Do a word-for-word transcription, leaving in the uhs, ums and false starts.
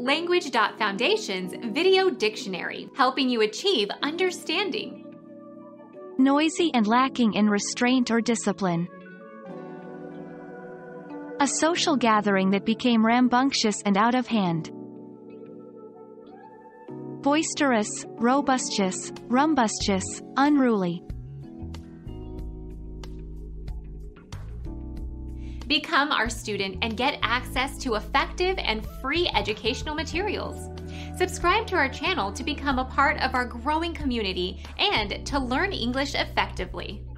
Language Foundation's Video Dictionary, helping you achieve understanding. Noisy and lacking in restraint or discipline. A social gathering that became rambunctious and out of hand. Boisterous, robustious, rumbustious, unruly. Become our student and get access to effective and free educational materials. Subscribe to our channel to become a part of our growing community and to learn English effectively.